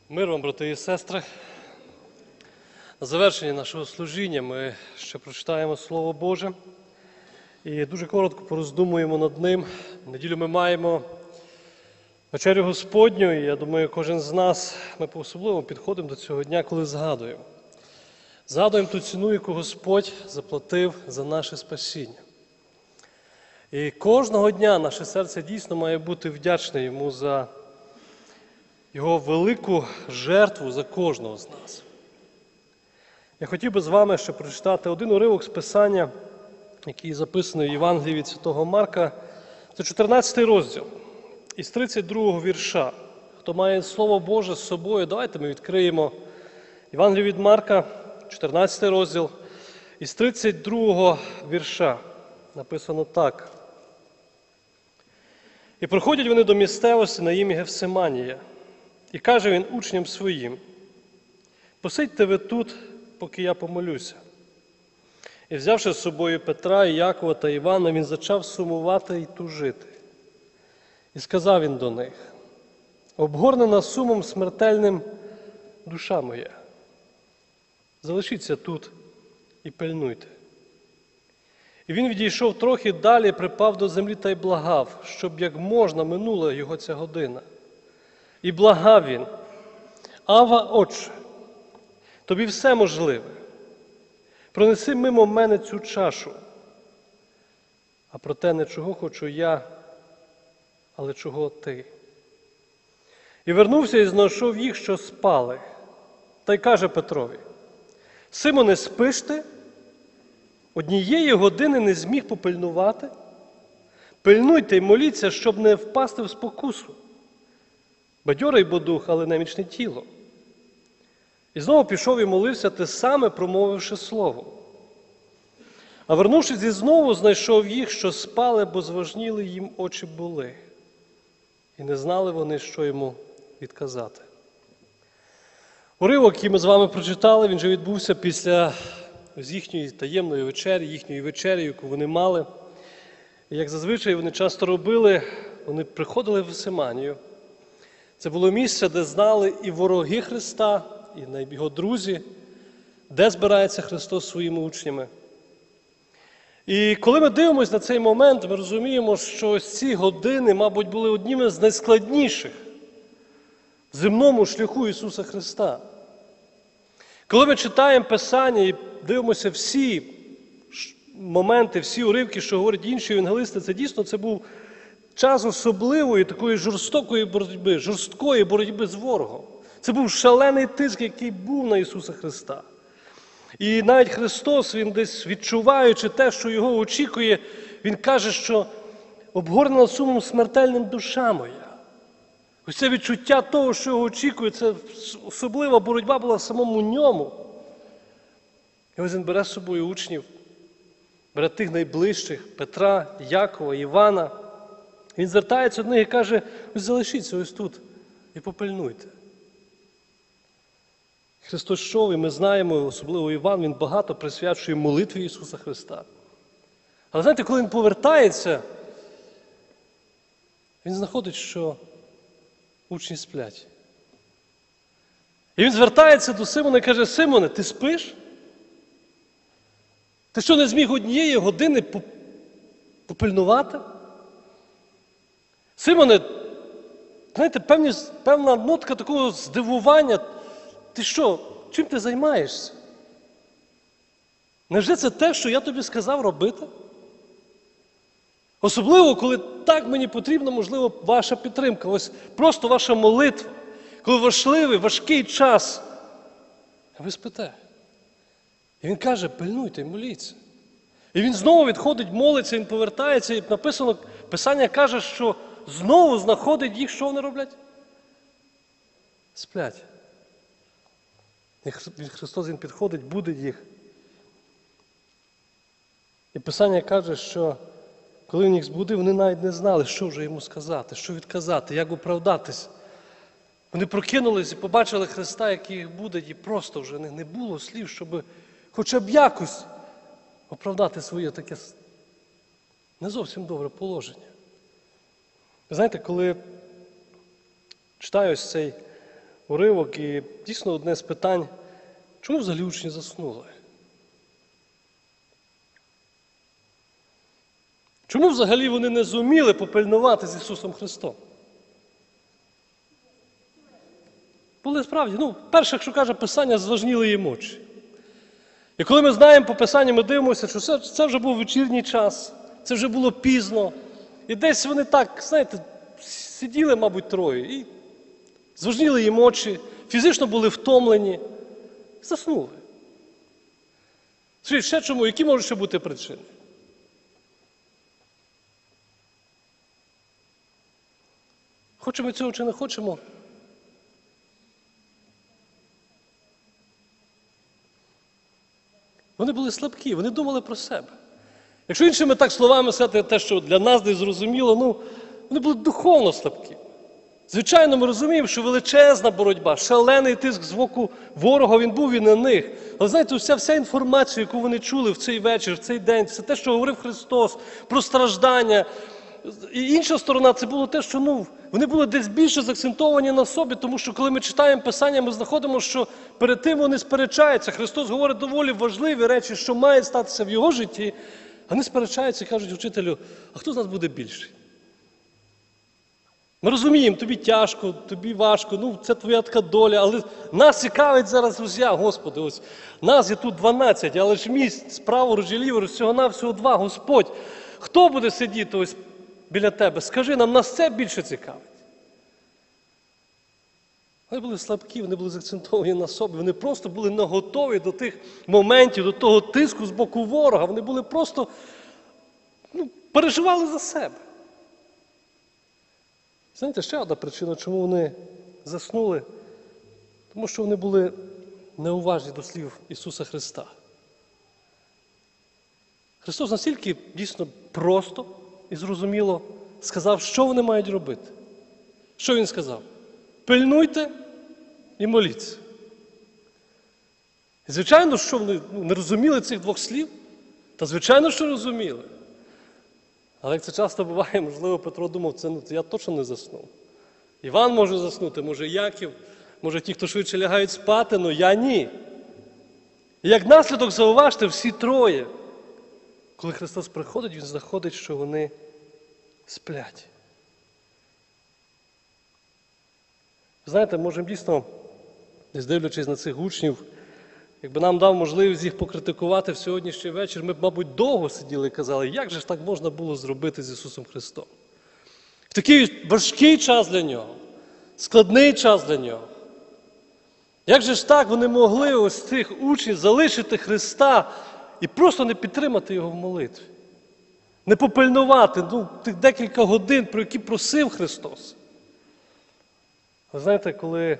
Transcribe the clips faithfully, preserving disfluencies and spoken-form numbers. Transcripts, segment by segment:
Мир вам, брати і сестри. На завершення нашого служіння ми ще прочитаємо Слово Боже і дуже коротко пороздумуємо над ним. В неділю ми маємо вечерю Господню, і я думаю, кожен з нас, ми по-особливому підходимо до цього дня, коли згадуємо. Згадуємо ту ціну, яку Господь заплатив за наше спасіння. І кожного дня наше серце дійсно має бути вдячне Йому за Його велику жертву за кожного з нас. Я хотів би з вами ще прочитати один уривок з Писання, який записаний в Євангелії від Святого Марка. Це чотирнадцятий розділ, із тридцять другого вірша. Хто має Слово Боже з собою, давайте ми відкриємо Євангелію від Марка, чотирнадцятий розділ, із тридцять другого вірша. Написано так. «І проходять вони до місцевості на ім'я Гефсиманія. І каже він учням своїм: посидьте ви тут, поки я помолюся. І взявши з собою Петра, і Якова та Івана, він зачав сумувати і тужити. І сказав він до них: обгорнена сумом смертельним душа моя. Залишіться тут і пильнуйте. І він відійшов трохи далі, припав до землі та й благав, щоб як можна минула його ця година. І благав він: Ава, Отче, тобі все можливе. Пронеси мимо мене цю чашу. А проте не чого хочу я, але чого ти. І вернувся і знайшов їх, що спали. Та й каже Петрові: Симоне, спиш ти? Однієї години не зміг попильнувати? Пильнуйте й моліться, щоб не впасти в спокусу. Бадьорий бо дух, але немічне тіло. І знову пішов і молився, те саме промовивши слово. А вернувшись і знову, знайшов їх, що спали, бо зважніли їм очі були. І не знали вони, що йому відказати. Уривок, який ми з вами прочитали, він же відбувся після з їхньої таємної вечері, їхньої вечері, яку вони мали. І як зазвичай вони часто робили, вони приходили в Гефсиманію. Це було місце, де знали і вороги Христа, і його друзі, де збирається Христос своїми учнями. І коли ми дивимося на цей момент, ми розуміємо, що ось ці години, мабуть, були одніми з найскладніших в земному шляху Ісуса Христа. Коли ми читаємо Писання і дивимося всі моменти, всі уривки, що говорять інші евангелисти, це дійсно це був час особливої такої жорстокої боротьби, жорсткої боротьби з ворогом. Це був шалений тиск, який був на Ісуса Христа. І навіть Христос, Він десь відчуваючи те, що Його очікує, Він каже, що обгорнена сумом смертельним душа моя. Ось це відчуття того, що Його очікує, це особлива боротьба була в самому Ньому. І ось Він бере з собою учнів, бере тих найближчих, Петра, Якова, Івана. Він звертається до них і каже: ось залишіться ось тут і попильнуйте. Христос йшов, і ми знаємо, особливо Іван, він багато присвячує молитві Ісуса Христа. Але знаєте, коли він повертається, він знаходить, що учні сплять. І він звертається до Симона і каже: Симоне, ти спиш? Ти що, не зміг однієї години попильнувати? Симоне, знаєте, певні, певна нотка такого здивування. Ти що, чим ти займаєшся? Невже це те, що я тобі сказав робити? Особливо, коли так мені потрібна, можливо, ваша підтримка, ось просто ваша молитва, коли важливий, важкий час, а ви спите. І він каже: пильнуйте, моліться. І він знову відходить, молиться, він повертається, і написано, Писання каже, що знову знаходить їх, що вони роблять? Сплять. І Христос, Він підходить, будить їх. І Писання каже, що коли він їх збудив, вони навіть не знали, що вже йому сказати, що відказати, як оправдатись. Вони прокинулись і побачили Христа, який їх будить, і просто вже не було слів, щоб хоча б якось оправдати своє таке не зовсім добре положення. Ви знаєте, коли читаю ось цей уривок, і дійсно одне з питань, чому взагалі учні заснули? Чому взагалі вони не зуміли попильнувати з Ісусом Христом? Були справді, ну, перше, якщо каже Писання, зважніли їм очі. І коли ми знаємо по Писанню, ми дивимося, що це, це вже був вечірній час, це вже було пізно. І десь вони так, знаєте, сиділи, мабуть, троє, і зважніли їм очі, фізично були втомлені, заснули. Скажіть, ще чому? Які можуть ще бути причини? Хочемо цього чи не хочемо? Вони були слабкі, вони думали про себе. Якщо іншими так словами сказати, те, що для нас десь зрозуміло, ну, вони були духовно слабкі. Звичайно, ми розуміємо, що величезна боротьба, шалений тиск з боку ворога, він був і на них. Але знаєте, вся, вся інформація, яку вони чули в цей вечір, в цей день, все те, що говорив Христос, про страждання. І інша сторона, це було те, що ну, вони були десь більше заакцентовані на собі, тому що коли ми читаємо Писання, ми знаходимо, що перед тим вони сперечаються. Христос говорить доволі важливі речі, що мають статися в його житті. Вони сперечаються і кажуть вчителю, а хто з нас буде більший? Ми розуміємо, тобі тяжко, тобі важко, ну це твоя така доля, але нас цікавить зараз друзі, Господи, ось нас є тут дванадцять, але ж місць справа і ліворуч, всього-навсього два, Господь. Хто буде сидіти ось біля тебе? Скажи нам, нас це більше цікавить. Вони були слабкі, вони були заакцентовані на собі, вони просто були не готові до тих моментів, до того тиску з боку ворога. Вони були просто, ну, переживали за себе. Знаєте, ще одна причина, чому вони заснули. Тому що вони були неуважні до слів Ісуса Христа. Христос настільки дійсно просто і зрозуміло сказав, що вони мають робити. Що Він сказав? Пильнуйте і моліться. І звичайно, що вони не розуміли цих двох слів? Та звичайно, що розуміли. Але як це часто буває, можливо, Петро думав, це ну, я точно не засну. Іван може заснути, може Яків, може ті, хто швидше лягають спати, але я ні. І як наслідок, зауважте, всі троє. Коли Христос приходить, Він знаходить, що вони сплять. Знаєте, можемо дійсно, десь дивлячись на цих учнів, якби нам дав можливість їх покритикувати в сьогоднішній вечір, ми б, мабуть, довго сиділи і казали, як же ж так можна було зробити з Ісусом Христом? В такий важкий час для Нього, складний час для Нього. Як же ж так вони могли ось цих учнів залишити Христа і просто не підтримати Його в молитві? Не попильнувати, ну, тих декілька годин, про які просив Христос. Ви знаєте, коли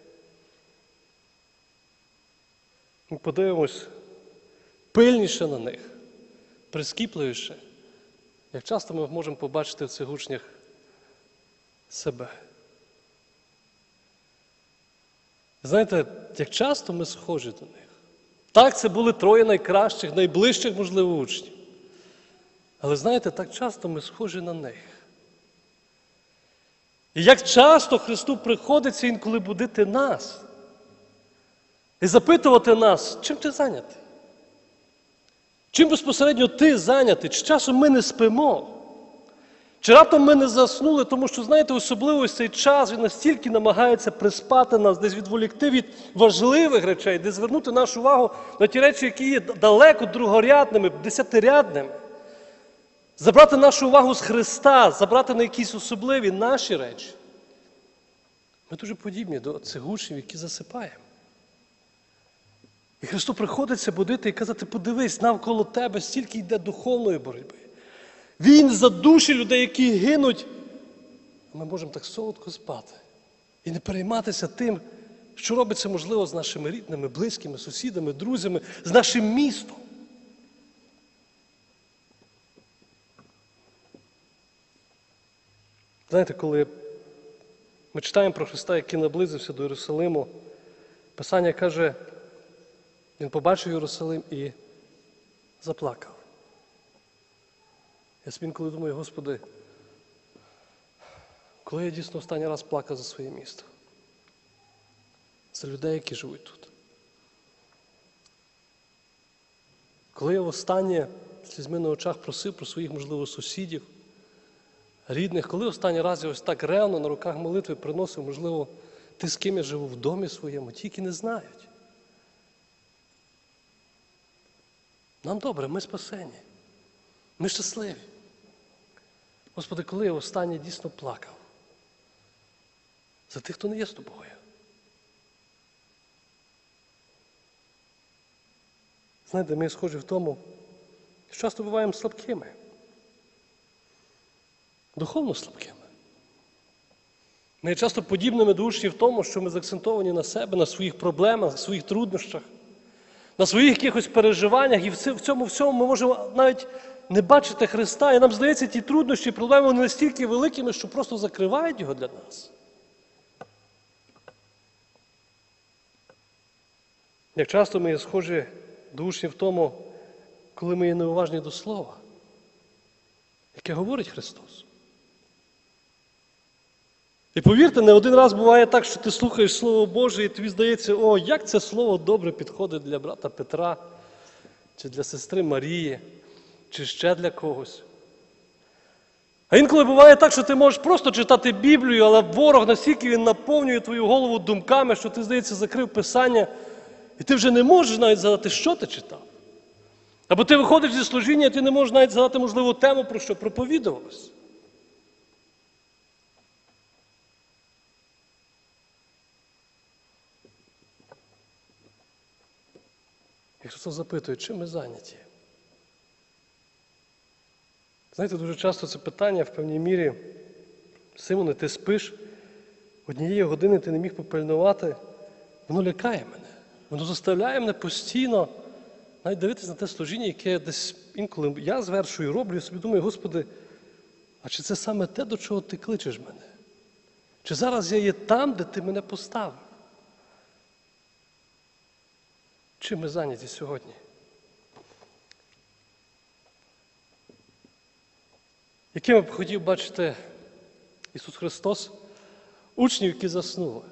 ми подивимось пильніше на них, прискіпливіше, як часто ми можемо побачити в цих учнях себе. Знаєте, як часто ми схожі до них. Так, це були троє найкращих, найближчих, можливо, учнів. Але знаєте, так часто ми схожі на них. І як часто Христу приходиться інколи будити нас і запитувати нас, чим ти зайнятий? Чим безпосередньо ти зайнятий? Чи часом ми не спимо? Чи раптом ми не заснули? Тому що, знаєте, особливо цей час він настільки намагається приспати нас, десь відволікти від важливих речей, де звернути нашу увагу на ті речі, які є далеко другорядними, десятирядними. Забрати нашу увагу з Христа, забрати на якісь особливі наші речі. Ми дуже подібні до цих учнів, які засипаємо. І Христу приходиться будити і казати, подивись, навколо тебе стільки йде духовної боротьби. Він за душі людей, які гинуть. Ми можемо так солодко спати і не перейматися тим, що робиться, можливо, з нашими рідними, близькими, сусідами, друзями, з нашим містом. Знаєте, коли ми читаємо про Христа, який наблизився до Єрусалиму, Писання каже, Він побачив Єрусалим і заплакав. Я собі інколи думаю, Господи, коли я дійсно останній раз плакав за своє місто? за людей, які живуть тут. Коли я востаннє слізьми на очах просив про своїх, можливо, сусідів, рідних, коли останній раз я ось так ревно на руках молитви приносив, можливо, ти, з ким я живу в домі своєму, тільки не знають. Нам добре, ми спасені, ми щасливі. Господи, коли я останнє дійсно плакав за тих, хто не є з тобою. Знаєте, ми схожі в тому, що часто буваємо слабкими. Духовно слабкими. Ми є часто подібними до учнів в тому, що ми заакцентовані на себе, на своїх проблемах, на своїх труднощах, на своїх якихось переживаннях. І в цьому всьому ми можемо навіть не бачити Христа. І нам здається, ті труднощі і проблеми вони настільки великими, що просто закривають його для нас. Як часто ми є схожі до учнів в тому, коли ми є неуважні до Слова, яке говорить Христос. І повірте, не один раз буває так, що ти слухаєш Слово Боже, і тобі здається, о, як це Слово добре підходить для брата Петра, чи для сестри Марії, чи ще для когось. А інколи буває так, що ти можеш просто читати Біблію, але ворог настільки він наповнює твою голову думками, що ти, здається, закрив Писання, і ти вже не можеш навіть згадати, що ти читав. Або ти виходиш зі служіння, і ти не можеш навіть згадати, можливо, тему, про що проповідувалось. І Христос запитує, чим ми зайняті? Знаєте, дуже часто це питання в певній мірі, Симоне, ти спиш, однієї години ти не міг попильнувати, воно лякає мене. Воно заставляє мене постійно навіть дивитися на те служіння, яке десь інколи я звершую, роблю, і собі думаю, Господи, а чи це саме те, до чого Ти кличеш мене? Чи зараз я є там, де Ти мене поставив? Чим ми зайняті сьогодні? Якими б хотів бачити Ісус Христос учнів, які заснули?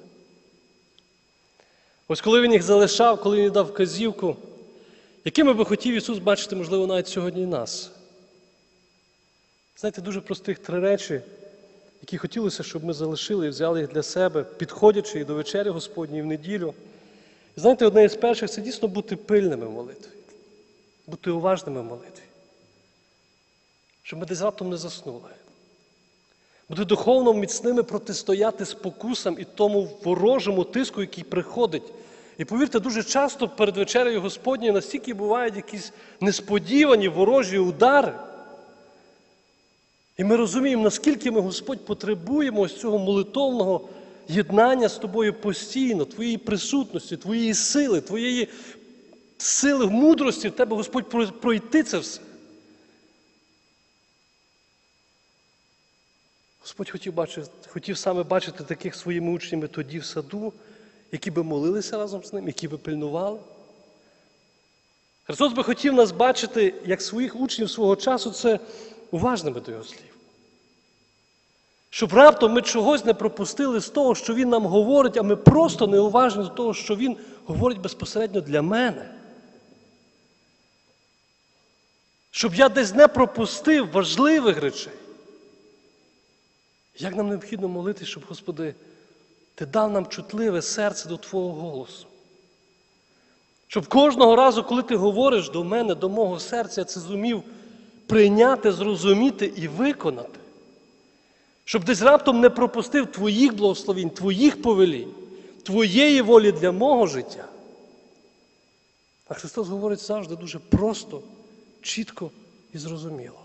Ось коли Він їх залишав, коли Він їм дав вказівку, якими би хотів Ісус бачити, можливо, навіть сьогодні і нас? Знаєте, дуже простих три речі, які хотілося, щоб ми залишили і взяли їх для себе, підходячи і до вечері Господньої в неділю. І знаєте, одне із перших – це дійсно бути пильними в молитві, бути уважними в молитві. Щоб ми десь раптом не заснули. Бути духовно міцними, протистояти спокусам і тому ворожому тиску, який приходить. І повірте, дуже часто перед вечерею Господньою настільки бувають якісь несподівані ворожі удари. І ми розуміємо, наскільки ми, Господь, потребуємо ось цього молитовного єднання з Тобою постійно, Твоєї присутності, Твоєї сили, Твоєї сили, мудрості в Тебе, Господь, пройти це все. Господь хотів, бачити, хотів саме бачити таких своїми учнями тоді в саду, які би молилися разом з ним, які би пильнували. Христос би хотів нас бачити, як своїх учнів свого часу, це уважними до Його слів. Щоб раптом ми чогось не пропустили з того, що Він нам говорить, а ми просто неуважні до того, що Він говорить безпосередньо для мене. Щоб я десь не пропустив важливих речей. Як нам необхідно молитись, щоб, Господи, Ти дав нам чутливе серце до Твого голосу. Щоб кожного разу, коли Ти говориш до мене, до мого серця, я це зумів прийняти, зрозуміти і виконати. Щоб десь раптом не пропустив Твоїх благословень, Твоїх повелінь, Твоєї волі для мого життя. А Христос говорить завжди дуже просто, чітко і зрозуміло.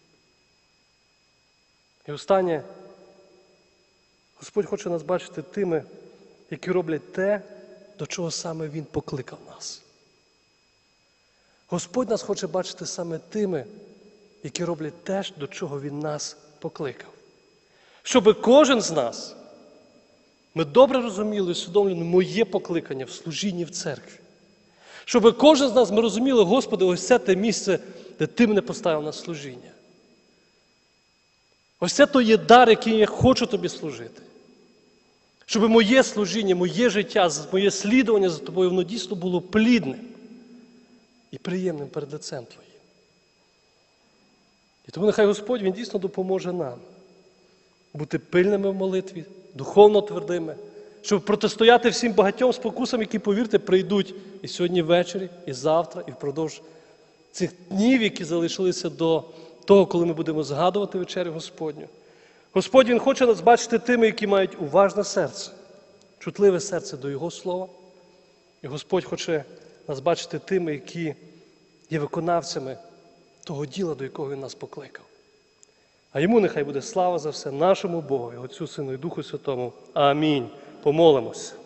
І останнє, Господь хоче нас бачити тими, які роблять те, до чого саме Він покликав нас. Господь нас хоче бачити саме тими, які роблять те, до чого Він нас покликав. Щоб кожен з нас, ми добре розуміли і усвідомлювали моє покликання в служінні в церкві. Щоб кожен з нас ми розуміли, Господи, ось це те місце, де Ти мене поставив на служіння. Ось це то є дар, який я хочу Тобі служити. Щоб моє служіння, моє життя, моє слідування за тобою, воно дійсно було плідним і приємним перед лицем Твоїм. І тому нехай Господь, Він дійсно допоможе нам бути пильними в молитві, духовно твердими, щоб протистояти всім багатьом спокусам, які, повірте, прийдуть і сьогодні ввечері, і завтра, і впродовж цих днів, які залишилися до того, коли ми будемо згадувати вечерю Господню. Господь, Він хоче нас бачити тими, які мають уважне серце, чутливе серце до Його Слова. І Господь хоче нас бачити тими, які є виконавцями того діла, до якого Він нас покликав. А Йому нехай буде слава за все, нашому Богу, Отцю, Сину і Духу Святому. Амінь. Помолимося.